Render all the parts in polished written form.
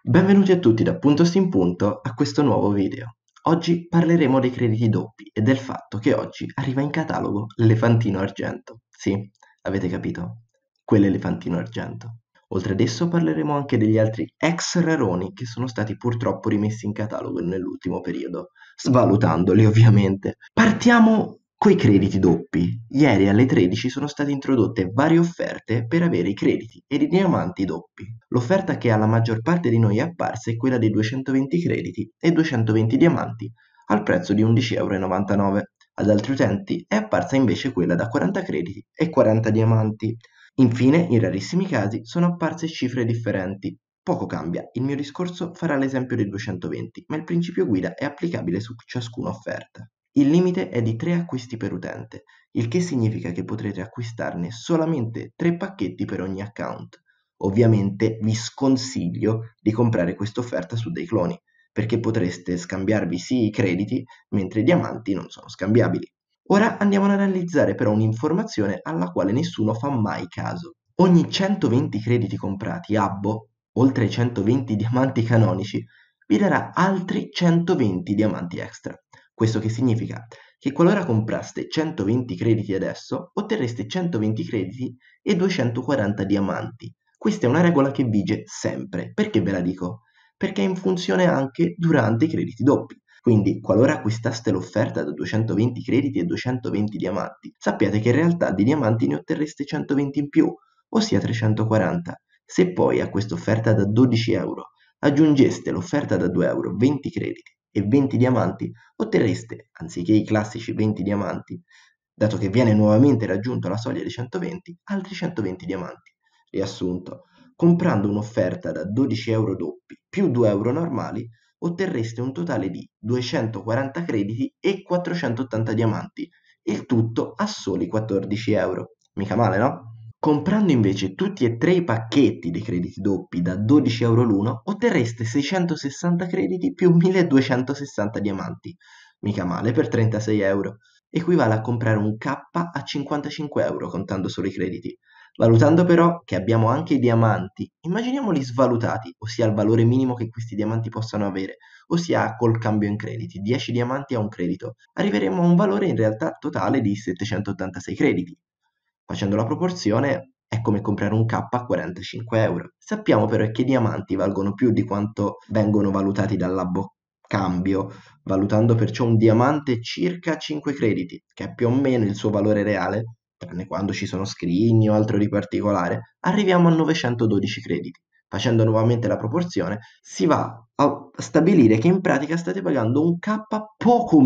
Benvenuti a tutti da Punto Sim Punto a questo nuovo video. Oggi parleremo dei crediti doppi e del fatto che oggi arriva in catalogo l'elefantino argento. Sì, avete capito? Quell'elefantino argento. Oltre ad esso parleremo anche degli altri ex raroni che sono stati purtroppo rimessi in catalogo nell'ultimo periodo, svalutandoli ovviamente. Partiamo coi crediti doppi. Ieri alle 13 sono state introdotte varie offerte per avere i crediti ed i diamanti doppi. L'offerta che alla maggior parte di noi è apparsa è quella dei 220 crediti e 220 diamanti al prezzo di 11,99 €. Ad altri utenti è apparsa invece quella da 40 crediti e 40 diamanti. Infine, in rarissimi casi, sono apparse cifre differenti. Poco cambia, il mio discorso farà l'esempio dei 220, ma il principio guida è applicabile su ciascuna offerta. Il limite è di 3 acquisti per utente, il che significa che potrete acquistarne solamente 3 pacchetti per ogni account. Ovviamente vi sconsiglio di comprare questa offerta su dei cloni, perché potreste scambiarvi sì i crediti, mentre i diamanti non sono scambiabili. Ora andiamo ad analizzare però un'informazione alla quale nessuno fa mai caso. Ogni 120 crediti comprati, Abbo, oltre ai 120 diamanti canonici, vi darà altri 120 diamanti extra. Questo che significa? Che qualora compraste 120 crediti adesso, otterreste 120 crediti e 240 diamanti. Questa è una regola che vige sempre. Perché ve la dico? Perché è in funzione anche durante i crediti doppi. Quindi, qualora acquistaste l'offerta da 220 crediti e 220 diamanti, sappiate che in realtà di diamanti ne otterreste 120 in più, ossia 340. Se poi a questa offerta da 12 euro aggiungeste l'offerta da 2 euro 20 crediti e 20 diamanti, otterreste, anziché i classici 20 diamanti, dato che viene nuovamente raggiunta la soglia dei 120, altri 120 diamanti. Riassunto, comprando un'offerta da 12 euro doppi più 2 euro normali, otterreste un totale di 240 crediti e 480 diamanti, il tutto a soli 14 euro. Mica male, no? Comprando invece tutti e tre i pacchetti dei crediti doppi da 12 euro l'uno, otterreste 660 crediti più 1260 diamanti. Mica male per 36 euro. Equivale a comprare un K a 55 euro contando solo i crediti. Valutando però che abbiamo anche i diamanti, immaginiamoli svalutati, ossia il valore minimo che questi diamanti possano avere, ossia col cambio in crediti, 10 diamanti a un credito. Arriveremo a un valore in realtà totale di 786 crediti. Facendo la proporzione è come comprare un K a 45 euro. Sappiamo però che i diamanti valgono più di quanto vengono valutati dal labo cambio, valutando perciò un diamante circa 5 crediti, che è più o meno il suo valore reale, tranne quando ci sono scrigni o altro di particolare, arriviamo a 912 crediti. Facendo nuovamente la proporzione, si va a stabilire che in pratica state pagando un K poco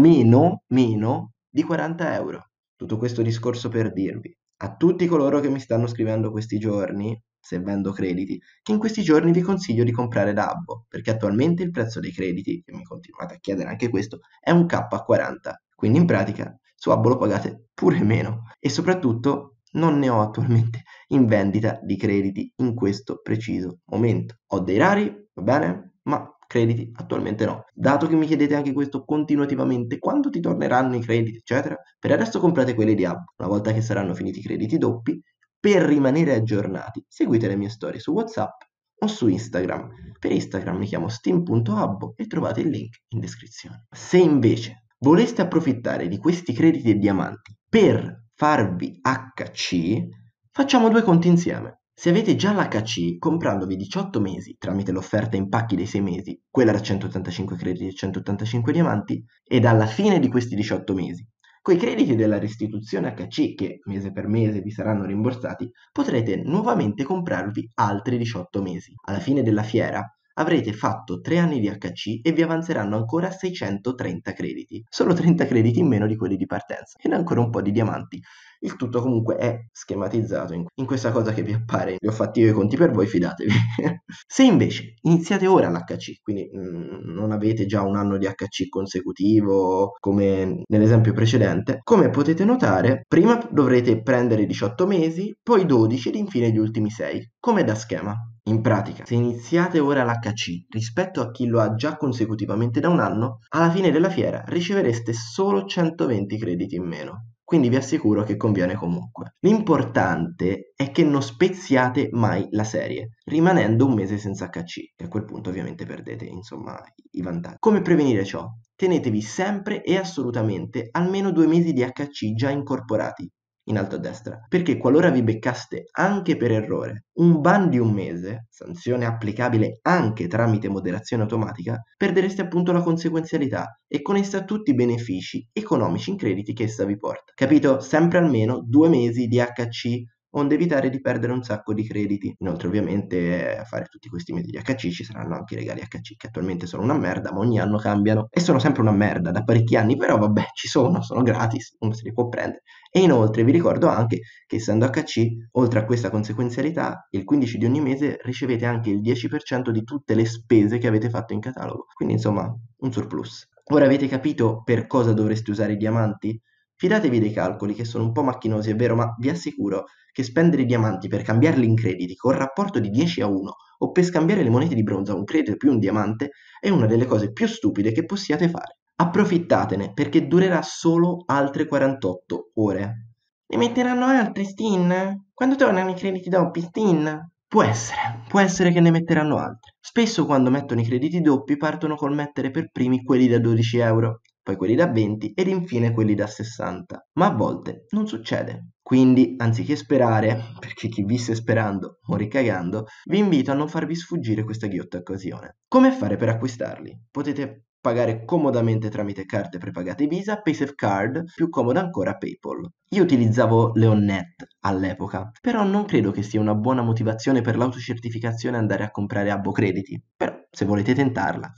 meno di 40 euro. Tutto questo discorso per dirvi a tutti coloro che mi stanno scrivendo questi giorni, se vendo crediti, che in questi giorni vi consiglio di comprare da Abbo, perché attualmente il prezzo dei crediti, che mi continuate a chiedere anche questo, è un K a 40. Quindi in pratica su Abbo lo pagate pure meno. E soprattutto non ne ho attualmente in vendita di crediti in questo preciso momento. Ho dei rari, va bene? Ma crediti attualmente no. Dato che mi chiedete anche questo continuativamente, quando ti torneranno i crediti, eccetera, per adesso comprate quelli di Hub. Una volta che saranno finiti i crediti doppi, per rimanere aggiornati, seguite le mie storie su WhatsApp o su Instagram. Per Instagram mi chiamo steam.hub e trovate il link in descrizione. Se invece voleste approfittare di questi crediti e diamanti per farvi HC, facciamo due conti insieme. Se avete già l'HC, comprandovi 18 mesi tramite l'offerta in pacchi dei 6 mesi, quella da 185 crediti e 185 diamanti, ed alla fine di questi 18 mesi, coi crediti della restituzione HC che mese per mese vi saranno rimborsati, potrete nuovamente comprarvi altri 18 mesi. Alla fine della fiera avrete fatto 3 anni di HC e vi avanzeranno ancora 630 crediti, solo 30 crediti in meno di quelli di partenza, ed ancora un po' di diamanti. Il tutto comunque è schematizzato in questa cosa che vi appare. Vi ho fatti io i conti per voi, fidatevi. Se invece iniziate ora l'HC, quindi non avete già un anno di HC consecutivo come nell'esempio precedente, come potete notare, prima dovrete prendere 18 mesi, poi 12 ed infine gli ultimi 6, come da schema. In pratica, se iniziate ora l'HC rispetto a chi lo ha già consecutivamente da un anno, alla fine della fiera ricevereste solo 120 crediti in meno. quindi vi assicuro che conviene comunque. L'importante è che non speziate mai la serie, rimanendo un mese senza HC, e a quel punto ovviamente perdete, insomma, i vantaggi. Come prevenire ciò? Tenetevi sempre e assolutamente almeno 2 mesi di HC già incorporati in alto a destra, perché qualora vi beccaste anche per errore un ban di un mese, sanzione applicabile anche tramite moderazione automatica, perdereste appunto la conseguenzialità e con essa tutti i benefici economici in crediti che essa vi porta. Capito? Sempre almeno 2 mesi di HC onde evitare di perdere un sacco di crediti. Inoltre ovviamente a fare tutti questi mesi di HC ci saranno anche i regali HC che attualmente sono una merda, ma ogni anno cambiano e sono sempre una merda da parecchi anni, però vabbè ci sono gratis, uno se li può prendere. E inoltre vi ricordo anche che essendo HC, oltre a questa conseguenzialità, il 15 di ogni mese ricevete anche il 10% di tutte le spese che avete fatto in catalogo, quindi insomma un surplus. Ora avete capito per cosa dovreste usare i diamanti? Fidatevi dei calcoli che sono un po' macchinosi, è vero, ma vi assicuro che spendere i diamanti per cambiarli in crediti con rapporto di 10 a 1 o per scambiare le monete di bronzo a un credito più un diamante è una delle cose più stupide che possiate fare. Approfittatene perché durerà solo altre 48 ore. Ne metteranno altri, Stin? Quando tornano i crediti doppi, Stin? Può essere che ne metteranno altri. Spesso quando mettono i crediti doppi partono col mettere per primi quelli da 12 euro, poi quelli da 20 ed infine quelli da 60. Ma a volte non succede. Quindi, anziché sperare, perché chi visse sperando morì cagando, vi invito a non farvi sfuggire questa ghiotta occasione. Come fare per acquistarli? Potete pagare comodamente tramite carte prepagate Visa, PaySafeCard, più comoda ancora PayPal. Io utilizzavo Leonnet all'epoca, però non credo che sia una buona motivazione per l'autocertificazione andare a comprare Abbo Crediti, però se volete tentarla.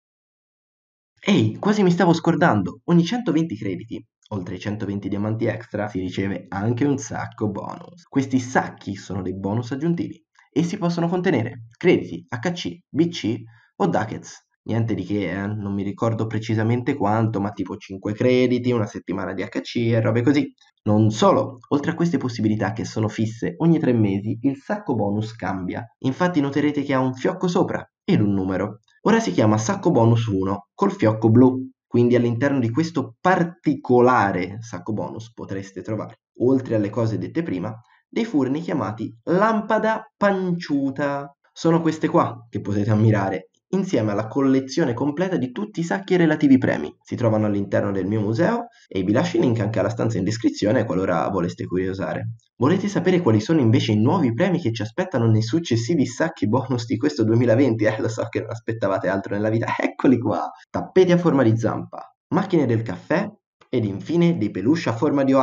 Ehi, quasi mi stavo scordando, ogni 120 crediti, oltre ai 120 diamanti extra, si riceve anche un sacco bonus. Questi sacchi sono dei bonus aggiuntivi. Essi possono contenere crediti, HC, BC o ducats. Niente di che, non mi ricordo precisamente quanto, ma tipo 5 crediti, una settimana di HC e robe così. Non solo, oltre a queste possibilità che sono fisse ogni 3 mesi, il sacco bonus cambia. Infatti noterete che ha un fiocco sopra ed un numero. Ora si chiama sacco bonus 1 col fiocco blu, quindi all'interno di questo particolare sacco bonus potreste trovare, oltre alle cose dette prima, dei furni chiamati lampada panciuta. Sono queste qua che potete ammirare insieme alla collezione completa di tutti i sacchi e relativi premi. Si trovano all'interno del mio museo e vi lascio il link anche alla stanza in descrizione qualora voleste curiosare. Volete sapere quali sono invece i nuovi premi che ci aspettano nei successivi sacchi bonus di questo 2020? Lo so che non aspettavate altro nella vita, eccoli qua! Tappeti a forma di zampa, macchine del caffè ed infine dei peluche a forma di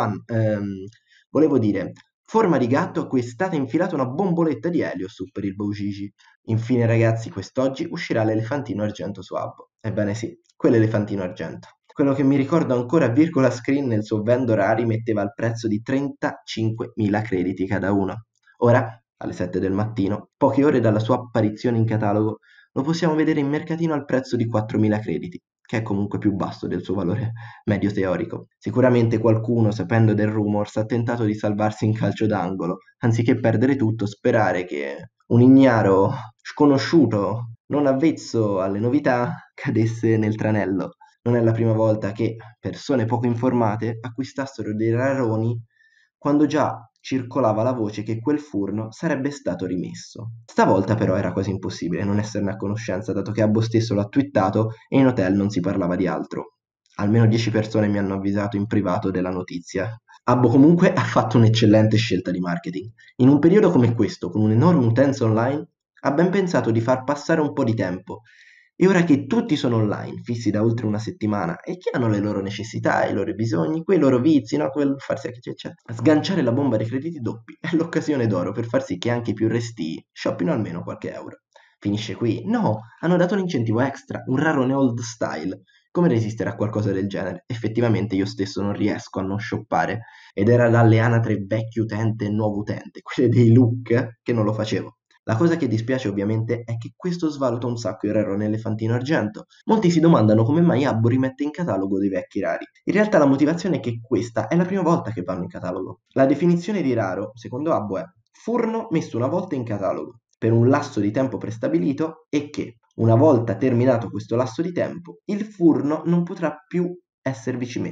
volevo dire, forma di gatto a cui è stata infilata una bomboletta di elio su per il Bougigi. Infine ragazzi, quest'oggi uscirà l'elefantino argento su Habbo. Ebbene sì, quell'elefantino argento. Quello che mi ricordo ancora virgola screen nel suo vendor rari metteva il prezzo di 35.000 crediti cada uno. Ora, alle 7 del mattino, poche ore dalla sua apparizione in catalogo, lo possiamo vedere in mercatino al prezzo di 4.000 crediti, che è comunque più basso del suo valore medio teorico. Sicuramente qualcuno, sapendo del rumors, ha tentato di salvarsi in calcio d'angolo, anziché perdere tutto, sperare che un ignaro sconosciuto, non avvezzo alle novità, cadesse nel tranello. Non è la prima volta che persone poco informate acquistassero dei raroni quando già circolava la voce che quel furno sarebbe stato rimesso. Stavolta però era quasi impossibile non esserne a conoscenza, dato che Abbo stesso l'ha twittato e in hotel non si parlava di altro. Almeno 10 persone mi hanno avvisato in privato della notizia. Abbo comunque ha fatto un'eccellente scelta di marketing. In un periodo come questo, con un'enorme utenza online, ha ben pensato di far passare un po' di tempo. E ora che tutti sono online, fissi da oltre una settimana, e che hanno le loro necessità, i loro bisogni, quei loro vizi, no? Farsi sganciare la bomba dei crediti doppi è l'occasione d'oro per far sì che anche i più restii shoppino almeno qualche euro. Finisce qui? No, hanno dato un incentivo extra, un rarone old style. Come resistere a qualcosa del genere? Effettivamente io stesso non riesco a non shoppare, ed era dalle anatre vecchio utente e nuovo utente, quelle dei look, che non lo facevo. La cosa che dispiace ovviamente è che questo svaluta un sacco il raro elefantino argento. Molti si domandano come mai Abbo rimette in catalogo dei vecchi rari. In realtà la motivazione è che questa è la prima volta che vanno in catalogo. La definizione di raro, secondo Abbo, è furno messo una volta in catalogo, per un lasso di tempo prestabilito e che, una volta terminato questo lasso di tempo, il furno non potrà più esservici messo.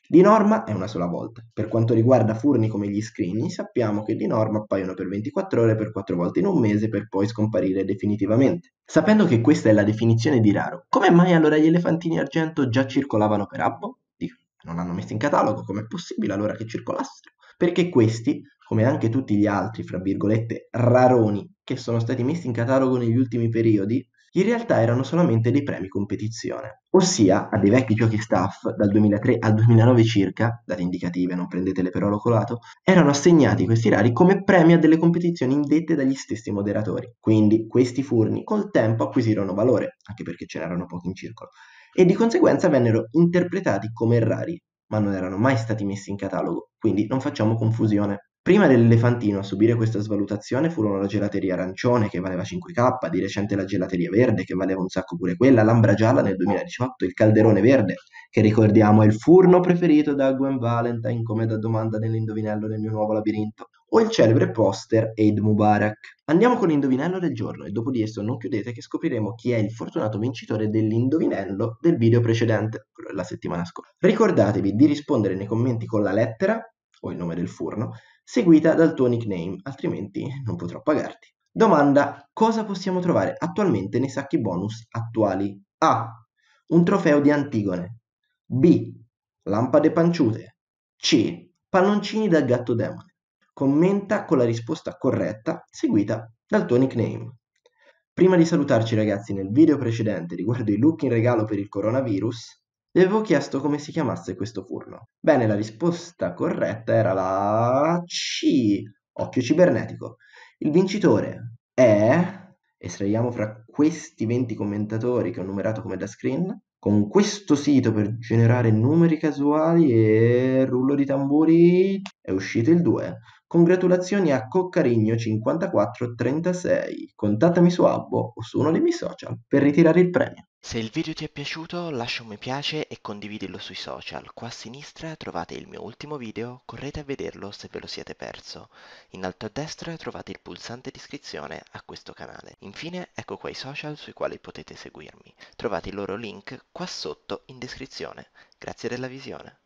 Di norma è una sola volta. Per quanto riguarda furni come gli scrigni, sappiamo che di norma appaiono per 24 ore per 4 volte in un mese per poi scomparire definitivamente. Sapendo che questa è la definizione di raro, come mai allora gli elefantini argento già circolavano per abbo? Dico, non hanno messo in catalogo, com'è possibile allora che circolassero? Perché questi, come anche tutti gli altri, fra virgolette, raroni che sono stati messi in catalogo negli ultimi periodi, in realtà erano solamente dei premi competizione, ossia a dei vecchi giochi staff dal 2003 al 2009 circa, date indicative, non prendetele per oro colato, erano assegnati questi rari come premi a delle competizioni indette dagli stessi moderatori. Quindi questi furni col tempo acquisirono valore, anche perché ce n'erano pochi in circolo, e di conseguenza vennero interpretati come rari, ma non erano mai stati messi in catalogo, quindi non facciamo confusione. Prima dell'elefantino a subire questa svalutazione furono la gelateria arancione che valeva 5K, di recente la gelateria verde che valeva un sacco pure quella, l'ambra gialla nel 2018, il calderone verde che ricordiamo è il furno preferito da Gwen Valentine come da domanda nell'indovinello del mio nuovo labirinto, o il celebre poster Eid Mubarak. Andiamo con l'indovinello del giorno e dopo di esso non chiudete che scopriremo chi è il fortunato vincitore dell'indovinello del video precedente, quello della settimana scorsa. Ricordatevi di rispondere nei commenti con la lettera o il nome del furno seguita dal tuo nickname, altrimenti non potrò pagarti. Domanda: cosa possiamo trovare attualmente nei sacchi bonus attuali? A. Un trofeo di Antigone. B. Lampade panciute. C. Palloncini da gatto demone. Commenta con la risposta corretta seguita dal tuo nickname. Prima di salutarci ragazzi, nel video precedente riguardo i look in regalo per il coronavirus, vi avevo chiesto come si chiamasse questo furno. Bene, la risposta corretta era la C, occhio cibernetico. Il vincitore è... Estraiamo fra questi 20 commentatori che ho numerato come da screen, con questo sito per generare numeri casuali e rullo di tamburi è uscito il 2. Congratulazioni a Coccarigno5436. Contattami su Abbo o su uno dei miei social per ritirare il premio. Se il video ti è piaciuto lascia un mi piace e condividilo sui social. Qua a sinistra trovate il mio ultimo video, correte a vederlo se ve lo siete perso. In alto a destra trovate il pulsante di iscrizione a questo canale. Infine ecco qua i social sui quali potete seguirmi. Trovate i loro link qua sotto in descrizione. Grazie della visione.